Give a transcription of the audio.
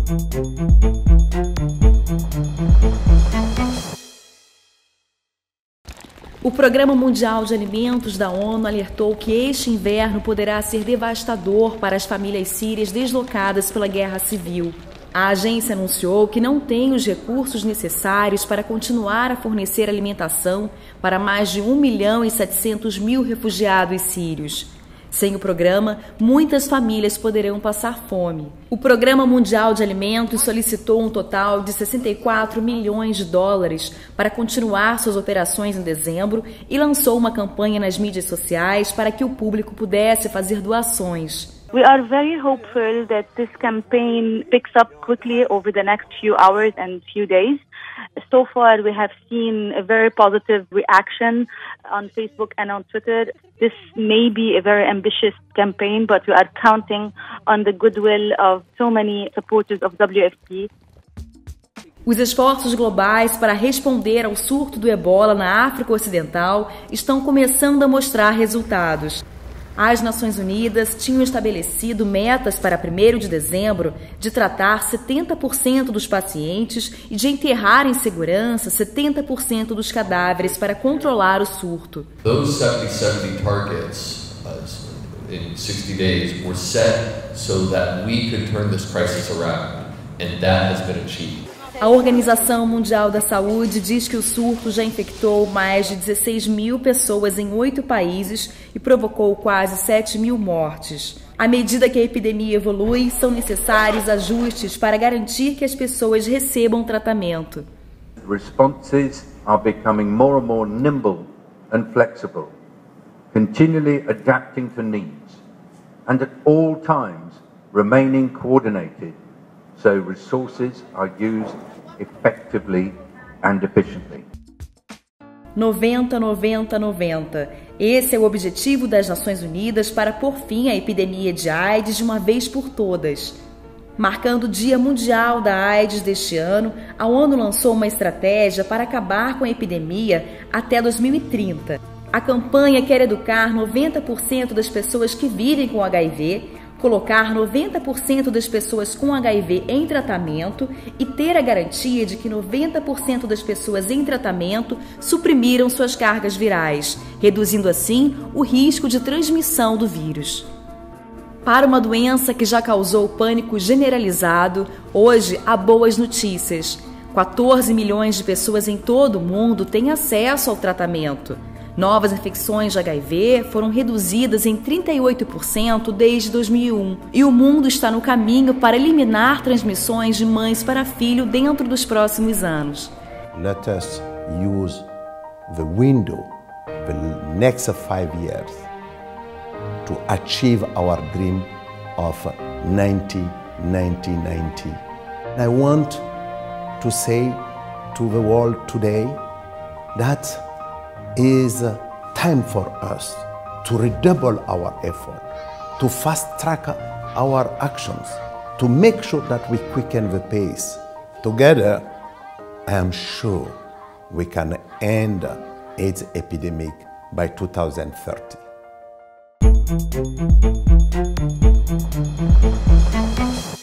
O Programa Mundial de Alimentos da ONU alertou que este inverno poderá ser devastador para as famílias sírias deslocadas pela guerra civil. A agência anunciou que não tem os recursos necessários para continuar a fornecer alimentação para mais de 1.700.000 refugiados sírios. Sem o programa, muitas famílias poderão passar fome. O Programa Mundial de Alimentos solicitou um total de 64 milhões de dólares para continuar suas operações em dezembro e lançou uma campanha nas mídias sociais para que o público pudesse fazer doações. We are very hopeful that this campaign picks up quickly over the next few hours and few days. So far, we have seen a very positive reaction on Facebook and on Twitter. This may be a very ambitious campaign, but we are counting on the goodwill of so many supporters of WFP. Os esforços globais para responder ao surto do ebola na África Ocidental estão começando a mostrar resultados. As Nações Unidas tinham estabelecido metas para 1º de dezembro de tratar 70% dos pacientes e de enterrar em segurança 70% dos cadáveres para controlar o surto. Those 70 targets in 60 days were set so that we could turn this crisis around, and that has been achieved. A Organização Mundial da Saúde diz que o surto já infectou mais de 16.000 pessoas em 8 países e provocou quase 7.000 mortes. À medida que a epidemia evolui, são necessários ajustes para garantir que as pessoas recebam tratamento. Responses are becoming more and more nimble and flexible, continually adapting to needs, and at all times remaining coordinated, so resources are used effectively and efficiently. 90-90-90. Esse é o objetivo das Nações Unidas para pôr fim à epidemia de AIDS de uma vez por todas. Marcando o Dia Mundial da AIDS deste ano, a ONU lançou uma estratégia para acabar com a epidemia até 2030. A campanha quer educar 90% das pessoas que vivem com HIV, colocar 90% das pessoas com HIV em tratamento e ter a garantia de que 90% das pessoas em tratamento suprimiram suas cargas virais, reduzindo assim o risco de transmissão do vírus. Para uma doença que já causou pânico generalizado, hoje há boas notícias. 14 milhões de pessoas em todo o mundo têm acesso ao tratamento. Novas infecções de HIV foram reduzidas em 38% desde 2001 e o mundo está no caminho para eliminar transmissões de mães para filho dentro dos próximos anos. Let us use the window, the next 5 years, to achieve our dream of 90-90-90. I want to say to the world today that is time for us to redouble our effort, to fast-track our actions, to make sure that we quicken the pace. Together, I am sure we can end AIDS epidemic by 2030.